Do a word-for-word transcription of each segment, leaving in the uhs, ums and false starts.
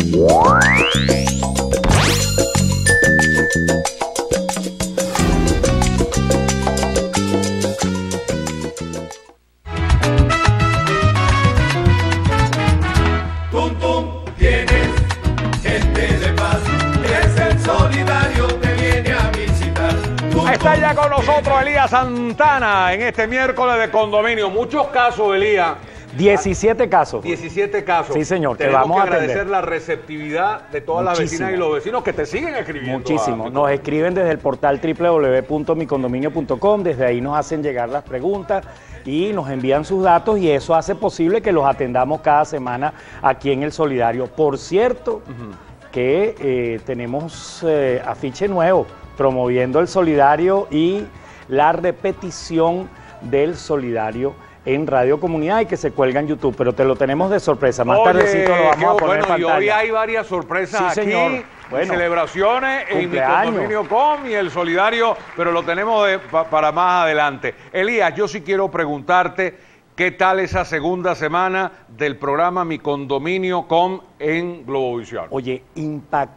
Está ya con nosotros Elías Santana en este miércoles de condominio. Muchos casos, Elías. diecisiete casos. diecisiete casos. Sí, señor. Tenemos vamos que a agradecer atender. la receptividad de todas Muchísimo. las vecinas y los vecinos que te siguen escribiendo. Muchísimo. Nos escriben desde el portal doble u doble u doble u punto mi condominio punto com. Desde ahí nos hacen llegar las preguntas y nos envían sus datos y eso hace posible que los atendamos cada semana aquí en El Solidario. Por cierto, uh-huh. que eh, tenemos eh, afiche nuevo promoviendo El Solidario y la repetición del Solidario en Radio Comunidad y que se cuelga en YouTube, pero te lo tenemos de sorpresa. Más Oye, tardecito lo vamos qué, a poner bueno, en pantalla. Y hoy hay varias sorpresas sí, aquí, señor. Bueno, celebraciones en Mi Condominio punto com y El Solidario, pero lo tenemos de, pa, para más adelante. Elías, yo sí quiero preguntarte qué tal esa segunda semana del programa Mi Condominio punto com en Globovisión. Oye, impactante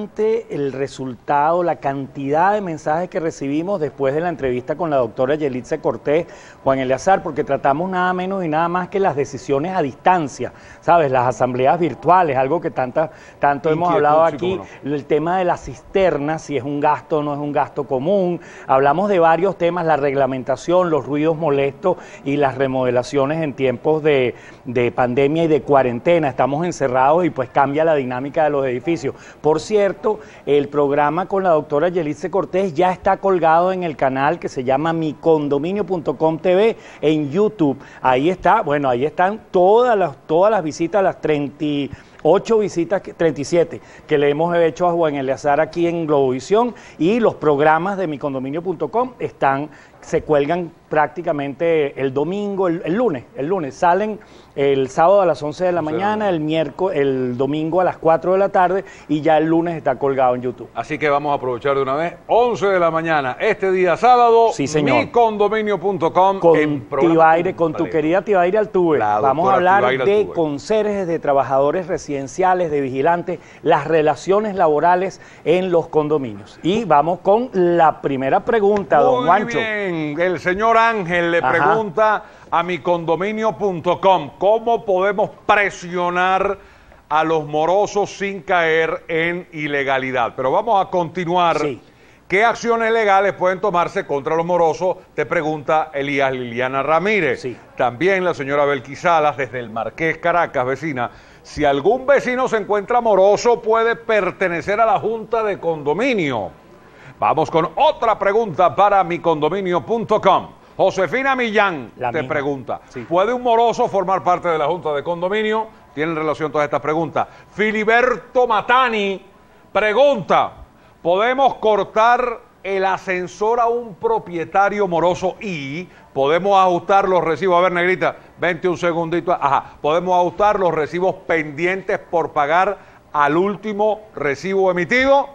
el resultado, la cantidad de mensajes que recibimos después de la entrevista con la doctora Yelitza Cortés, Juan Eleazar, porque tratamos nada menos y nada más que las decisiones a distancia, ¿sabes? Las asambleas virtuales, algo que tanta, tanto hemos hablado aquí, no. El tema de las cisternas, si es un gasto o no es un gasto común, hablamos de varios temas, la reglamentación, los ruidos molestos y las remodelaciones en tiempos de, de pandemia y de cuarentena, estamos encerrados y pues cambia la dinámica de los edificios. Por cierto, el programa con la doctora Yelitza Cortés ya está colgado en el canal que se llama Mi Condominio punto com T V en YouTube. Ahí está, bueno, ahí están todas las, todas las visitas, las treinta y ocho visitas, treinta y siete, que le hemos hecho a Juan Eleazar aquí en Globovisión, y los programas de Mi Condominio punto com están, se cuelgan prácticamente el domingo, el, el lunes, el lunes salen el sábado a las once de la mañana, el miércoles, el domingo a las cuatro de la tarde y ya el lunes está colgado en YouTube. Así que vamos a aprovechar de una vez, once de la mañana, este día sábado, sí, señor. Mi Condominio punto com. Con Tibaire, con tu querida Tibaire Altuve. Vamos a hablar Tibaire de Altuve. Conserjes, de trabajadores residenciales, de vigilantes, las relaciones laborales en los condominios. Y vamos con la primera pregunta, Muy don Juancho. Bien, el señor Ángel le Ajá. pregunta a Mi Condominio punto com, ¿cómo podemos presionar a los morosos sin caer en ilegalidad? Pero vamos a continuar. Sí. ¿Qué acciones legales pueden tomarse contra los morosos? Te pregunta Elías Liliana Ramírez. Sí. También la señora Belkis Salas, desde el Marqués, Caracas, vecina. Si algún vecino se encuentra moroso, puede pertenecer a la Junta de Condominio. Vamos con otra pregunta para Mi Condominio punto com. Josefina Millán la te misma. pregunta, sí. ¿puede un moroso formar parte de la Junta de Condominio? Tienen relación todas estas preguntas. Filiberto Matani pregunta, ¿podemos cortar el ascensor a un propietario moroso y podemos ajustar los recibos? A ver, negrita, vente un segundito. Ajá, ¿podemos ajustar los recibos pendientes por pagar al último recibo emitido?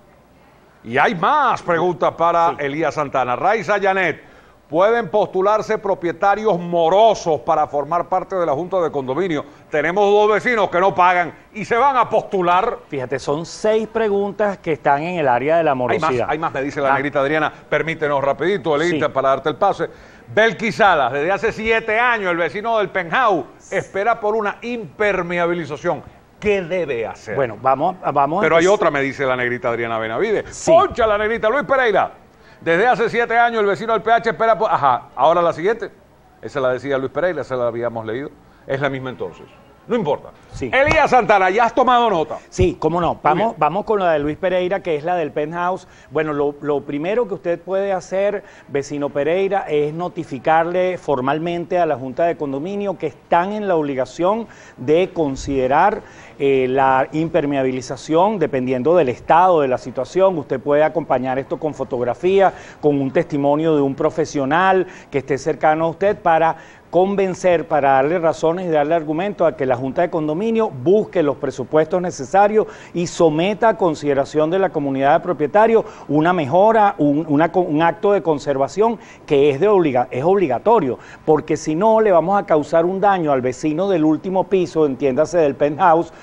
Y hay más preguntas para sí. Elías Santana. Raiza Janet, ¿pueden postularse propietarios morosos para formar parte de la Junta de Condominio? Tenemos dos vecinos que no pagan y se van a postular. Fíjate, son seis preguntas que están en el área de la morosidad. Hay más, hay más me dice la ah. negrita Adriana. Permítenos rapidito, Elita, sí. para darte el pase. Belkis Salas, desde hace siete años, el vecino del penthouse espera por una impermeabilización. ¿Qué debe hacer? Bueno, vamos, vamos Pero a hay otra, me dice la negrita Adriana Benavides. Sí. Poncha la negrita, Luis Pereira. Desde hace siete años el vecino del P H espera por... Ajá, ahora la siguiente. Esa la decía Luis Pereira, esa la habíamos leído. Es la misma entonces. No importa. Sí. Elías Santana, ¿ya has tomado nota? Sí, cómo no. Vamos, vamos con la de Luis Pereira, que es la del penthouse. Bueno, lo, lo primero que usted puede hacer, vecino Pereira, es notificarle formalmente a la Junta de Condominio que están en la obligación de considerar eh, la impermeabilización, dependiendo del estado de la situación. Usted puede acompañar esto con fotografía, con un testimonio de un profesional que esté cercano a usted para convencer, para darle razones y darle argumentos a que la Junta de Condominio busque los presupuestos necesarios y someta a consideración de la comunidad de propietarios una mejora, un, una, un acto de conservación que es, de obliga, es obligatorio, porque si no le vamos a causar un daño al vecino del último piso, entiéndase del penthouse,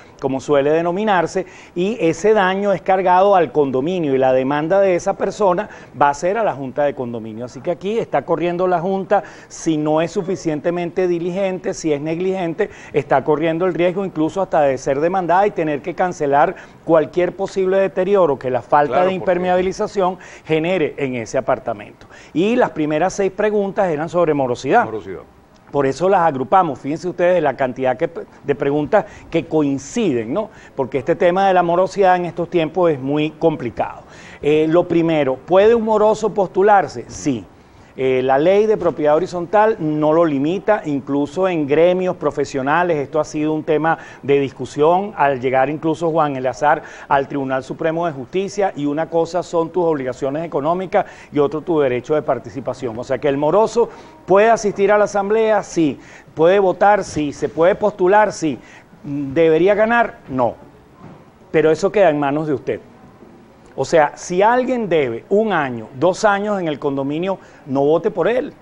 como suele denominarse, y ese daño es cargado al condominio y la demanda de esa persona va a ser a la Junta de Condominio. Así que aquí está corriendo la Junta, si no es suficientemente diligente, si es negligente, está corriendo el riesgo incluso hasta de ser demandada y tener que cancelar cualquier posible deterioro que la falta claro, de impermeabilización porque... genere en ese apartamento. Y las primeras seis preguntas eran sobre morosidad. morosidad. Por eso las agrupamos, fíjense ustedes de la cantidad que, de preguntas que coinciden, ¿no? Porque este tema de la morosidad en estos tiempos es muy complicado. Eh, lo primero, ¿puede un moroso postularse? Sí. Eh, la ley de propiedad horizontal no lo limita, incluso en gremios profesionales, esto ha sido un tema de discusión al llegar incluso Juan Eleazar al Tribunal Supremo de Justicia, y una cosa son tus obligaciones económicas y otro tu derecho de participación. O sea que el moroso puede asistir a la asamblea, sí, puede votar, sí, se puede postular, sí, ¿debería ganar? No, pero eso queda en manos de usted. O sea, si alguien debe un año, dos años en el condominio, no vote por él.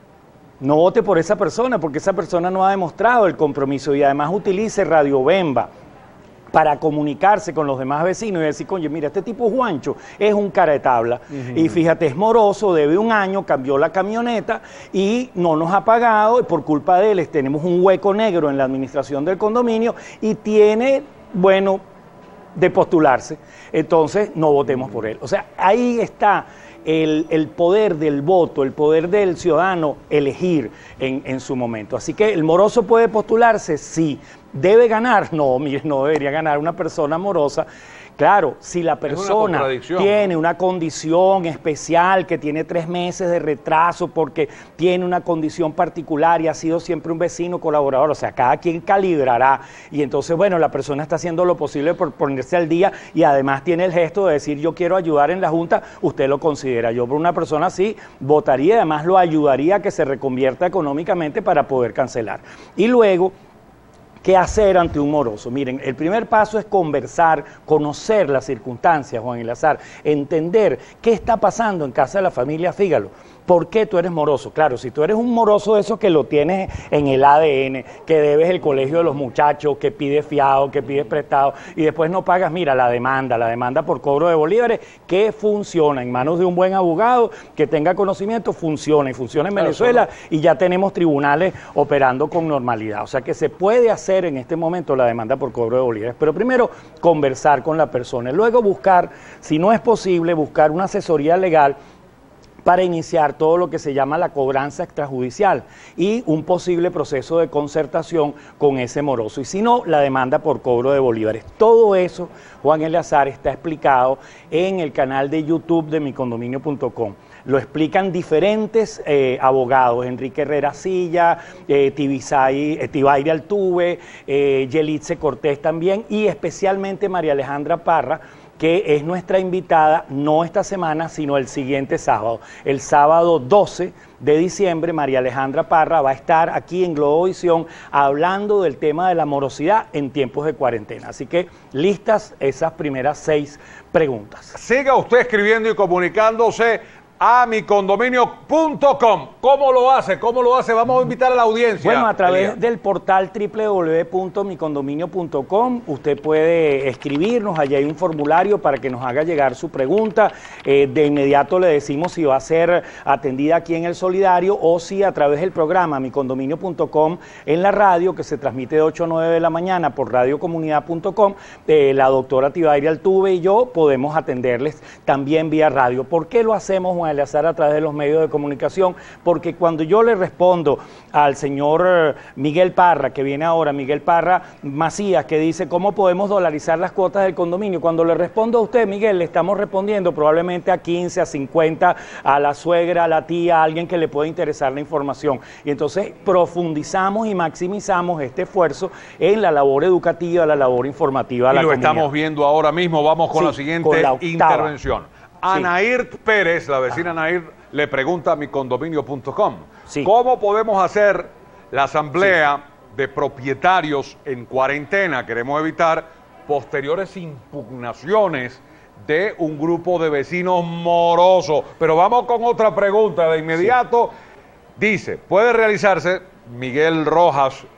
No vote por esa persona, porque esa persona no ha demostrado el compromiso y además utilice Radio Bemba para comunicarse con los demás vecinos y decir, coño, mira, este tipo Juancho es un cara de tabla, uh-huh. y fíjate, es moroso, debe un año, cambió la camioneta y no nos ha pagado, y por culpa de él tenemos un hueco negro en la administración del condominio y tiene, bueno, de postularse, entonces no votemos por él. O sea, ahí está el, el poder del voto, el poder del ciudadano elegir en, en su momento. Así que el moroso puede postularse, sí. ¿Debe ganar? No, mire, no debería ganar una persona morosa. Claro, si la persona tiene una condición especial, que tiene tres meses de retraso porque tiene una condición particular y ha sido siempre un vecino colaborador, o sea, cada quien calibrará, y entonces, bueno, la persona está haciendo lo posible por ponerse al día y además tiene el gesto de decir, yo quiero ayudar en la Junta, usted lo considera. Yo por una persona así votaría y además lo ayudaría a que se reconvierta económicamente para poder cancelar. Y luego, ¿qué hacer ante un moroso? Miren, el primer paso es conversar, conocer las circunstancias, Juan Eleazar, entender qué está pasando en casa de la familia Fígalo. ¿Por qué tú eres moroso? Claro, si tú eres un moroso de esos que lo tienes en el A D N, que debes el colegio de los muchachos, que pides fiado, que pides prestado y después no pagas, mira, la demanda, la demanda por cobro de bolívares, que funciona en manos de un buen abogado, que tenga conocimiento, funciona y funciona en Venezuela, y ya tenemos tribunales operando con normalidad. O sea que se puede hacer en este momento la demanda por cobro de bolívares, pero primero conversar con la persona, luego buscar, si no es posible, buscar una asesoría legal para iniciar todo lo que se llama la cobranza extrajudicial y un posible proceso de concertación con ese moroso. Y si no, la demanda por cobro de bolívares. Todo eso, Juan Eleazar, está explicado en el canal de YouTube de mi condominio punto com. Lo explican diferentes eh, abogados, Enrique Herrera Silla, eh, Tibisay, eh, Tibaire Altuve, eh, Yelitze Cortés también, y especialmente María Alejandra Parra, que es nuestra invitada, no esta semana, sino el siguiente sábado. El sábado doce de diciembre, María Alejandra Parra va a estar aquí en Globovisión hablando del tema de la morosidad en tiempos de cuarentena. Así que listas esas primeras seis preguntas. Siga usted escribiendo y comunicándose a mi condominio punto com. ¿Cómo lo hace? ¿Cómo lo hace? Vamos a invitar a la audiencia. Bueno, a través Elías. del portal doble u doble u doble u punto mi condominio punto com, usted puede escribirnos, allí hay un formulario para que nos haga llegar su pregunta. Eh, de inmediato le decimos si va a ser atendida aquí en El Solidario o si a través del programa mi condominio punto com en la radio, que se transmite de ocho a nueve de la mañana por radio comunidad punto com, eh, la doctora Tibaire Altuve y yo podemos atenderles también vía radio. ¿Por qué lo hacemos, Juan Eleazar, a través de los medios de comunicación? Porque cuando yo le respondo al señor Miguel Parra, que viene ahora, Miguel Parra Macías, que dice cómo podemos dolarizar las cuotas del condominio, cuando le respondo a usted, Miguel, le estamos respondiendo probablemente a quince, a cincuenta, a la suegra, a la tía, a alguien que le pueda interesar la información. Y entonces profundizamos y maximizamos este esfuerzo en la labor educativa, la labor informativa a la comunidad. Y lo estamos viendo ahora mismo. Vamos con sí, la siguiente con la intervención. Anair sí. Pérez, la vecina ah. Anair, le pregunta a mi condominio punto com. Sí. ¿Cómo podemos hacer la asamblea sí. de propietarios en cuarentena? Queremos evitar posteriores impugnaciones de un grupo de vecinos morosos. Pero vamos con otra pregunta de inmediato. Sí. Dice, ¿puede realizarse, Miguel Rojas,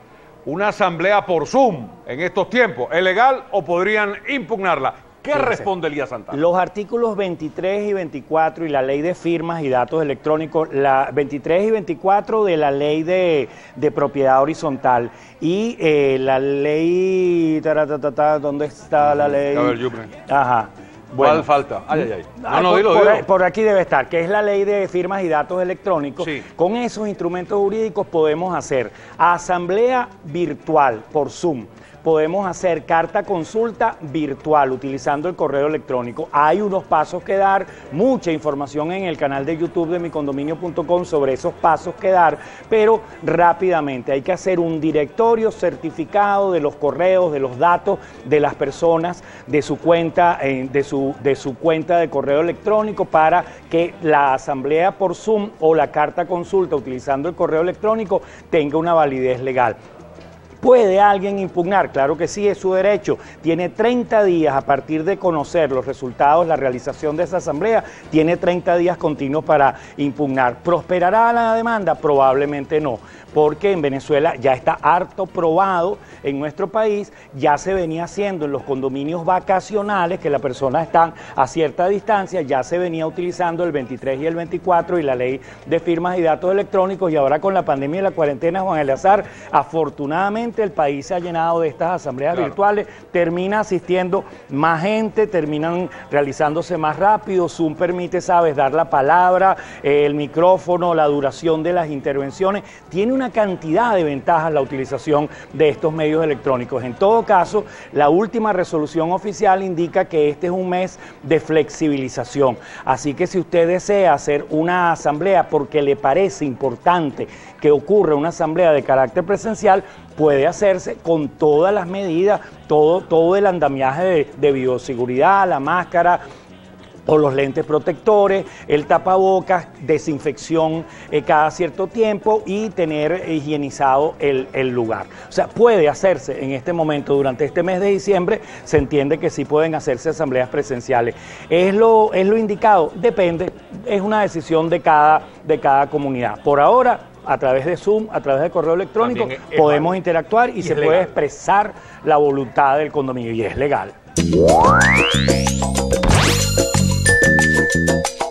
una asamblea por Zoom en estos tiempos? ¿Es legal o podrían impugnarla? ¿Qué Fíjense, responde Elías Santana? Los artículos veintitrés y veinticuatro y la ley de firmas y datos electrónicos, la veintitrés y veinticuatro de la ley de, de propiedad horizontal y eh, la ley... Taratatata, ¿dónde está la ley? A ver, Yupre. Ajá. ¿Cuál Bueno, falta? Ay, ay, ay. Ah, No, no, por, dilo, por- dilo. por aquí debe estar, que es la ley de firmas y datos electrónicos. Sí. Con esos instrumentos jurídicos podemos hacer asamblea virtual por Zoom. Podemos hacer carta consulta virtual utilizando el correo electrónico. Hay unos pasos que dar, mucha información en el canal de YouTube de mi condominio punto com sobre esos pasos que dar, pero rápidamente hay que hacer un directorio certificado de los correos, de los datos de las personas, de su cuenta, eh, de su, de su cuenta de correo electrónico para que la asamblea por Zoom o la carta consulta utilizando el correo electrónico tenga una validez legal. ¿Puede alguien impugnar? Claro que sí, es su derecho. Tiene treinta días a partir de conocer los resultados, la realización de esa asamblea, tiene treinta días continuos para impugnar. ¿Prosperará la demanda? Probablemente no, porque en Venezuela ya está harto probado, en nuestro país ya se venía haciendo en los condominios vacacionales, que las personas están a cierta distancia, ya se venía utilizando el veintitrés y el veinticuatro y la ley de firmas y datos electrónicos, y ahora con la pandemia y la cuarentena, Juan Eleazar, afortunadamente el país se ha llenado de estas asambleas Claro. virtuales, termina asistiendo más gente, terminan realizándose más rápido. Zoom permite, sabes, dar la palabra, eh, el micrófono, la duración de las intervenciones. Tiene una cantidad de ventajas la utilización de estos medios electrónicos. En todo caso, la última resolución oficial indica que este es un mes de flexibilización. Así que si usted desea hacer una asamblea porque le parece importante que ocurra una asamblea de carácter presencial, puede hacerse con todas las medidas, todo, todo el andamiaje de, de bioseguridad, la máscara o los lentes protectores, el tapabocas, desinfección eh, cada cierto tiempo y tener higienizado el, el lugar. O sea, puede hacerse en este momento, durante este mes de diciembre, se entiende que sí pueden hacerse asambleas presenciales. ¿Es lo, es lo indicado? Depende, es una decisión de cada, de cada comunidad. Por ahora, a través de Zoom, a través de correo electrónico, También es podemos válido. interactuar y, Y se es puede legal. expresar la voluntad del condominio y es legal.